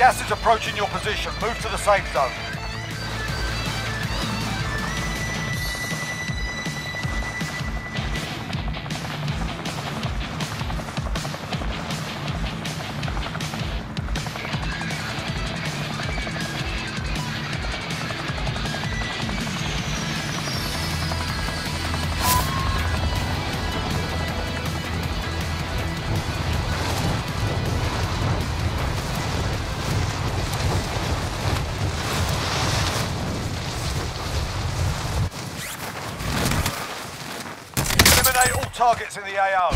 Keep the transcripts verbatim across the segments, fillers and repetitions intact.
Gas is approaching your position. Move to the safe zone. Eliminate all targets in the A O.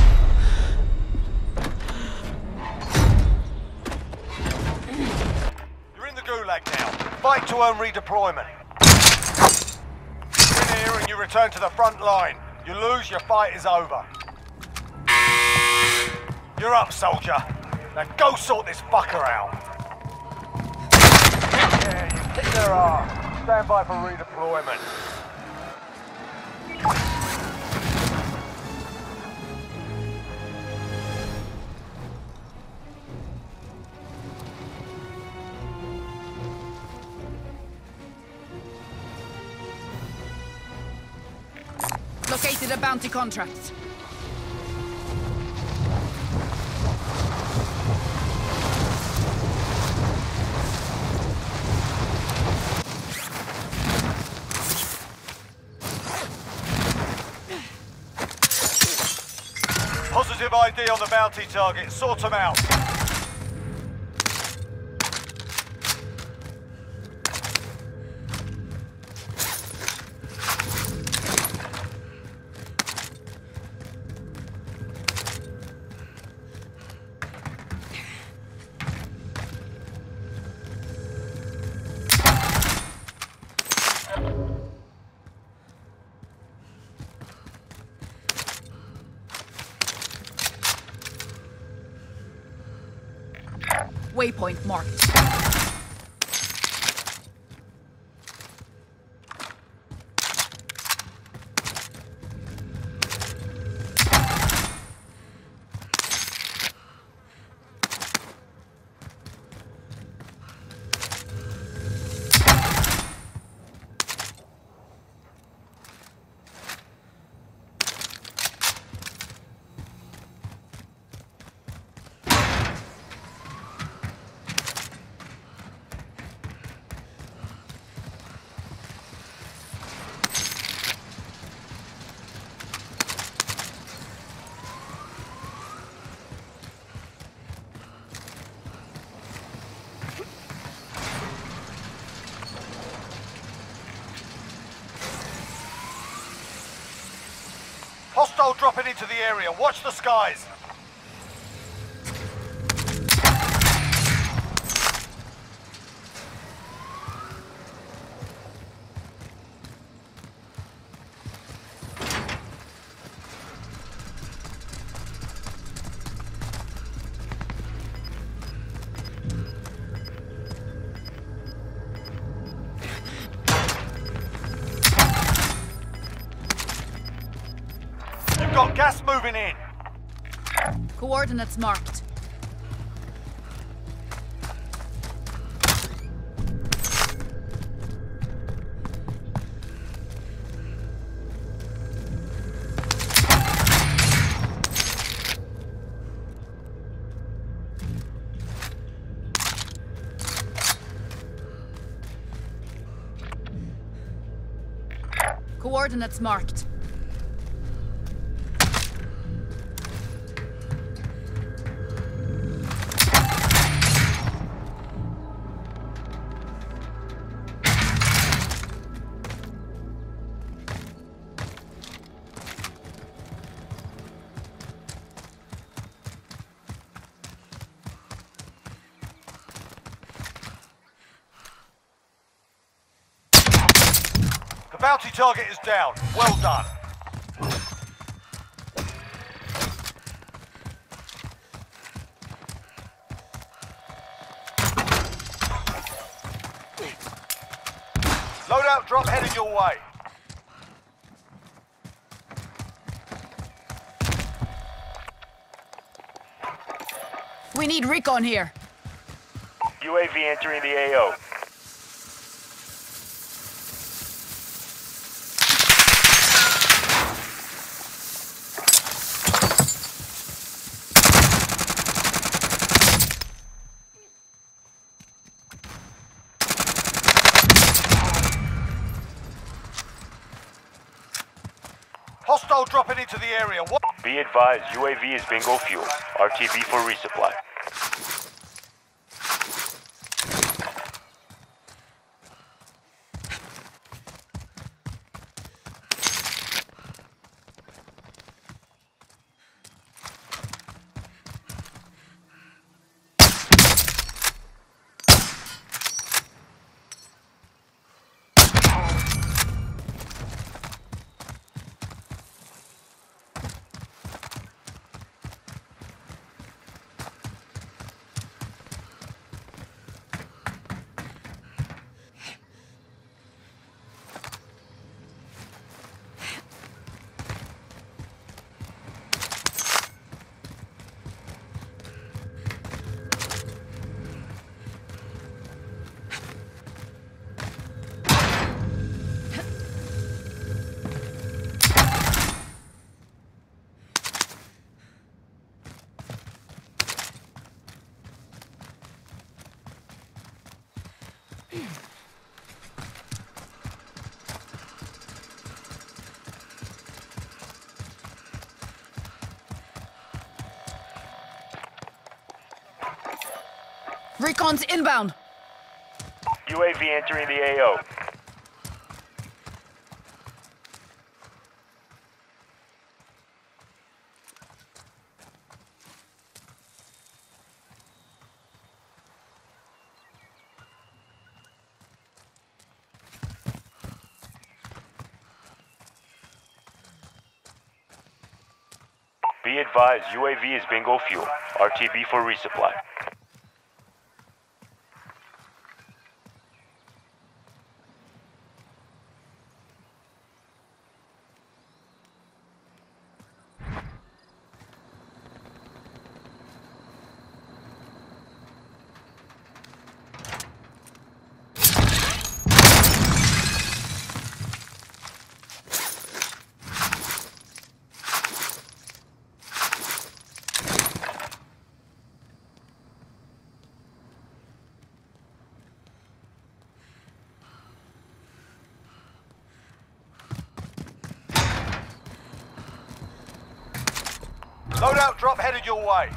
You're in the Gulag now. Fight to earn redeployment. You're in here and you return to the front line. You lose, your fight is over. You're up, soldier. Now go sort this fucker out. Yeah, you kick their ass. Stand by for redeployment. Located a bounty contract. Positive I D on the bounty target. Sort them out. Waypoint marked. Hostile dropping into the area. Watch the skies. Got gas moving in. Coordinates marked. Coordinates marked. The bounty target is down. Well done. Loadout drop heading your way. We need recon here. U A V entering the A O. Hostile dropping into the area. What? Be advised, U A V is bingo fuel. R T B for resupply. Recon's inbound. U A V entering the A O. Be advised, U A V is bingo fuel. R T B for resupply. Loadout drop headed your way.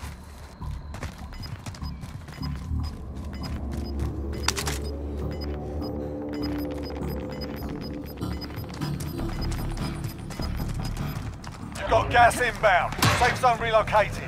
You've got gas inbound. Safe zone relocated.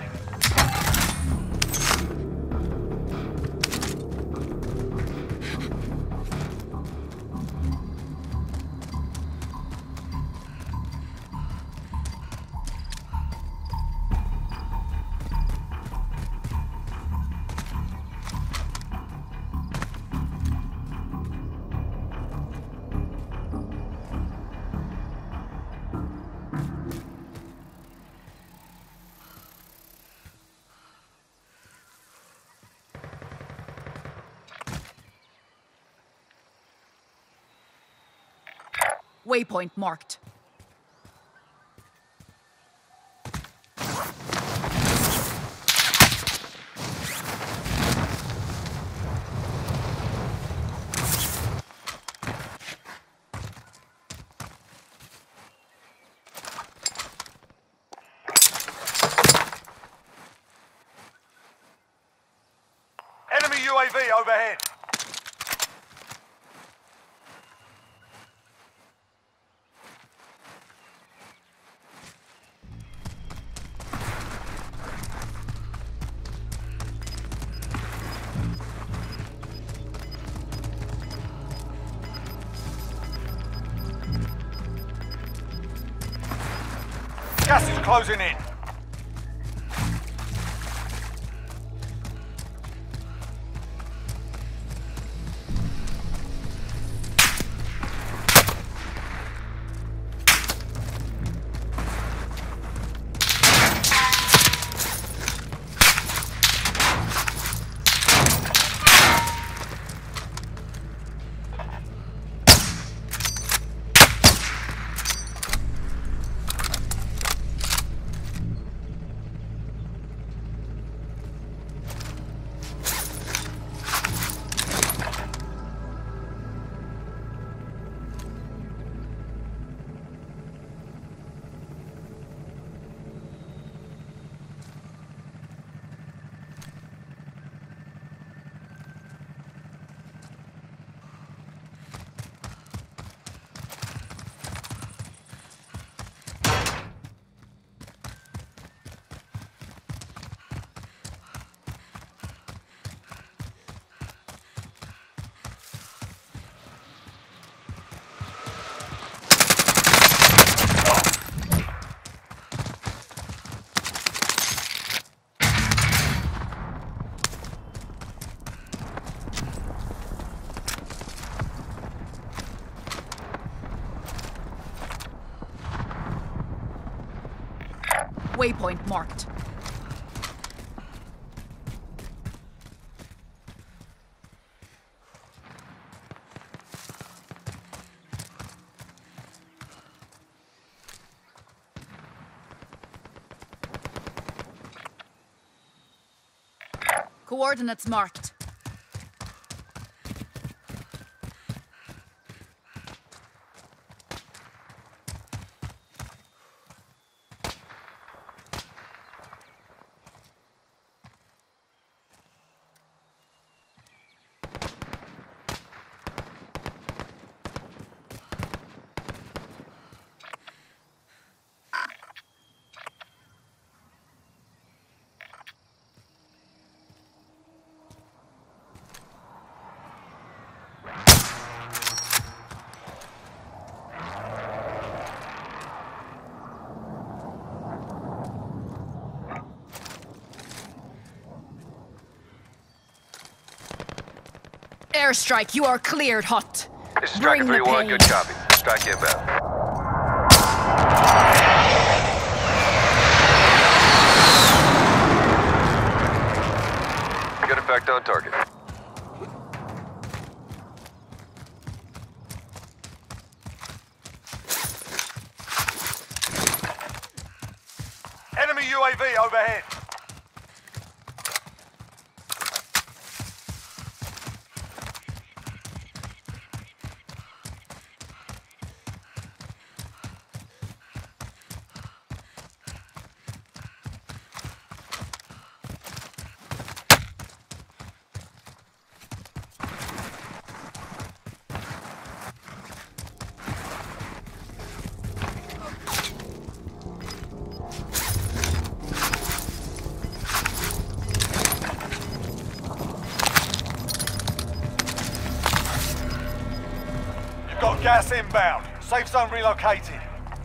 Waypoint marked. Enemy U A V overhead. Gas is closing in. Waypoint marked. Coordinates marked. Airstrike, you are cleared, hot. This is Bring Striker the three one, pain. good copy. Strike inbound. Good effect on target. Enemy U A V overhead. Got gas inbound. Safe zone relocated.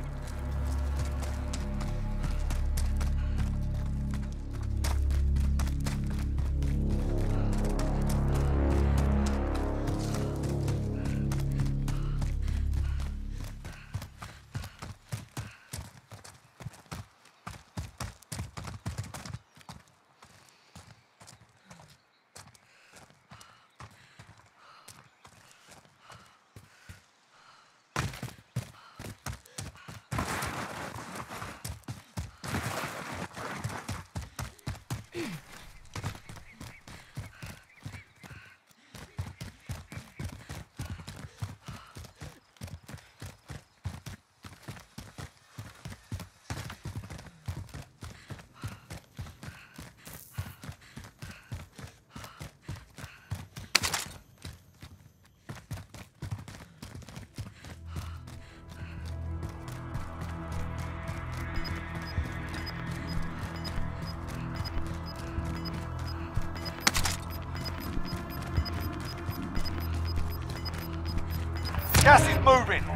Gas is moving.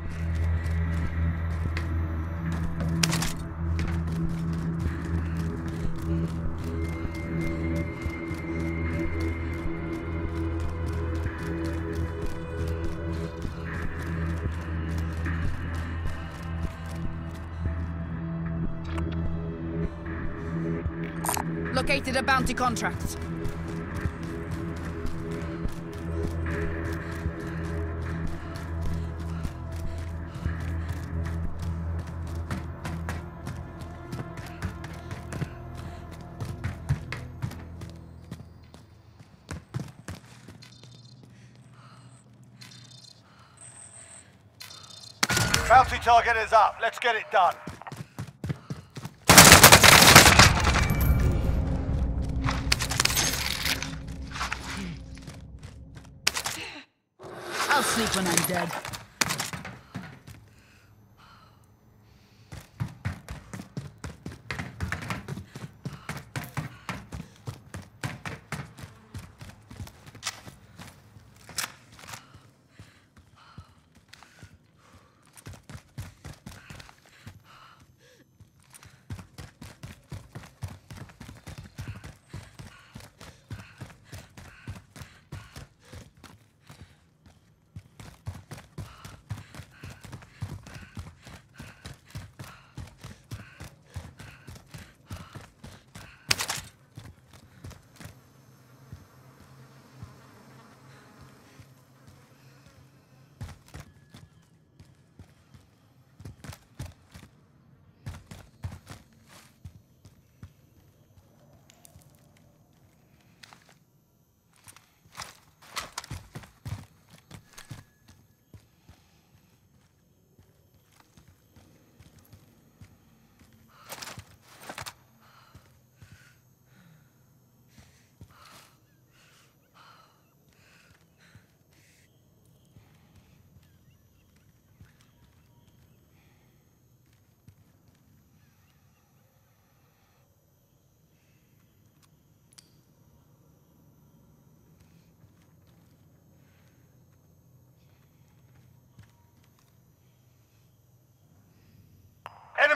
Located a bounty contract. Bounty target is up. Let's get it done. I'll sleep when I'm dead.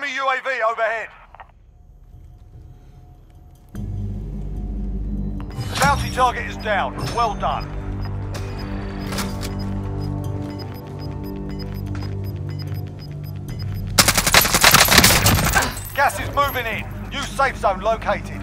Enemy U A V overhead. The bounty target is down. Well done. Gas is moving in. New safe zone located.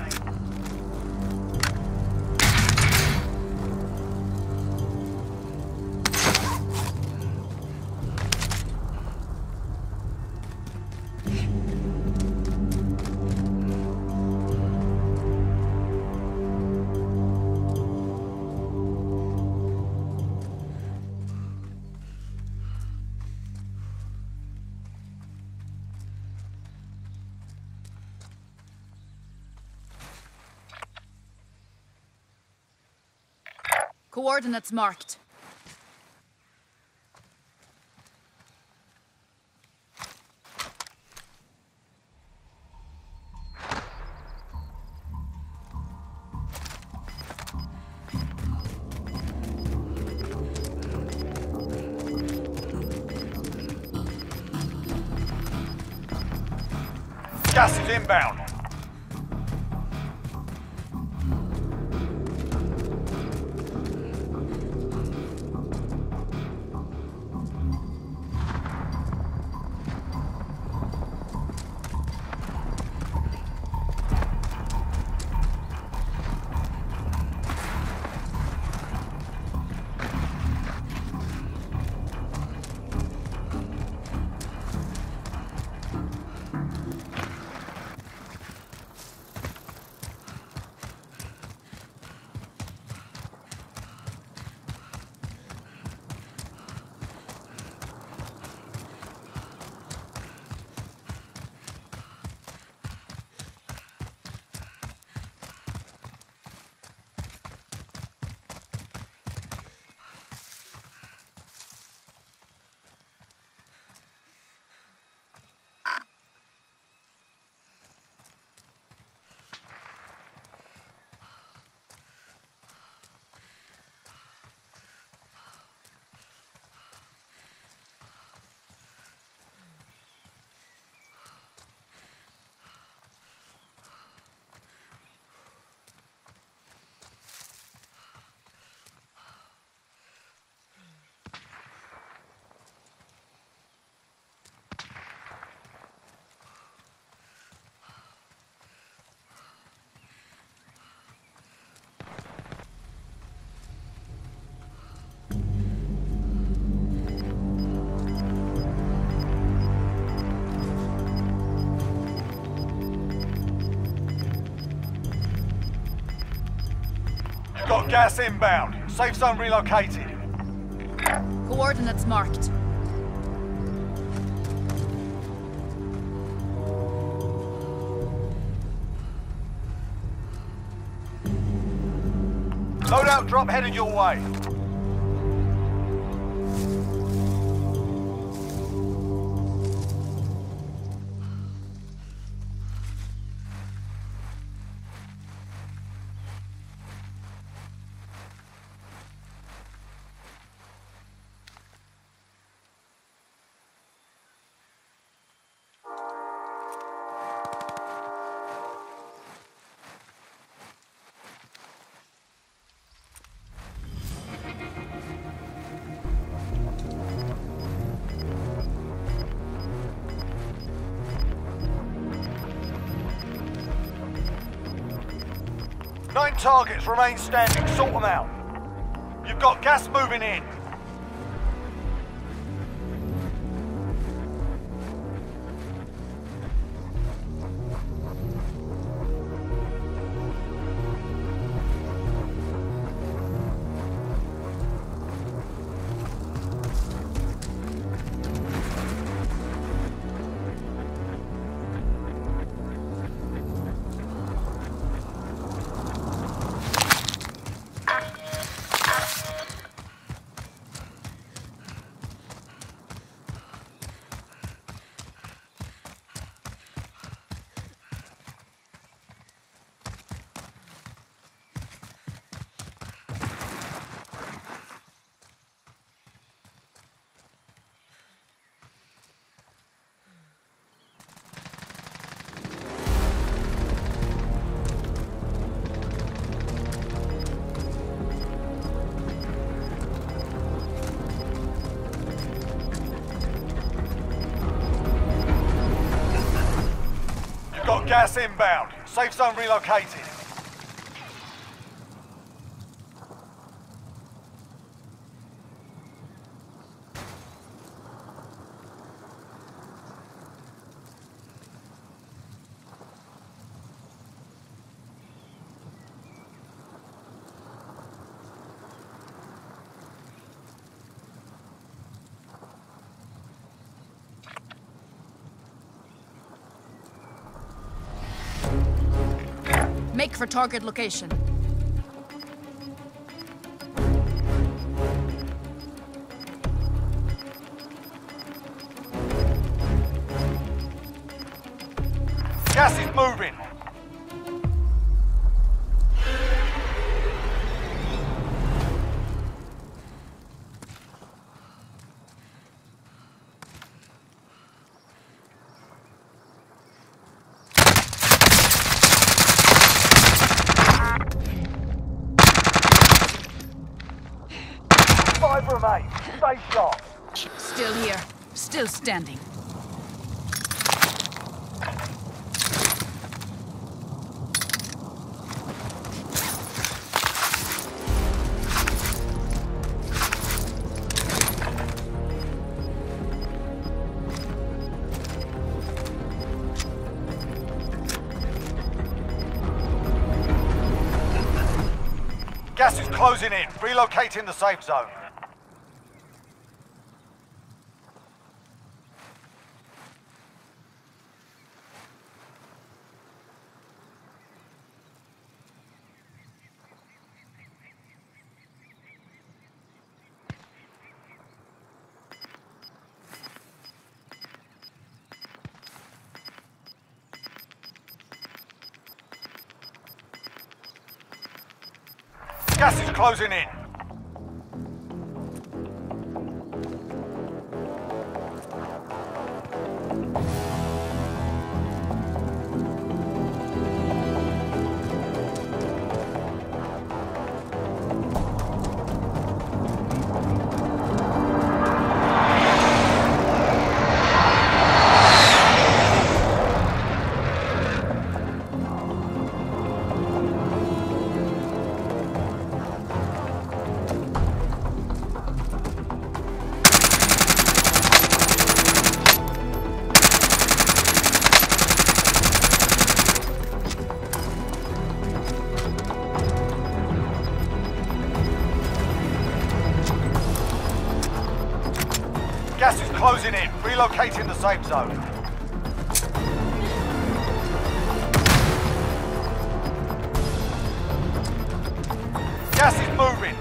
Coordinates marked. Gas is inbound. Got gas inbound. Safe zone relocated. Coordinates marked. Loadout drop headed your way. Nine targets remain standing. Sort them out. You've got gas moving in. got gas inbound. Safe zone relocated. Make for target location. Gas is moving. Five remain. Stay sharp. Still here. Still standing. Gas is closing in. Relocating the safe zone. Gas is closing in. Gas is closing in. Relocating the safe zone. Gas is moving.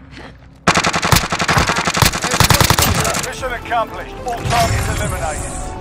Mission accomplished. All targets eliminated.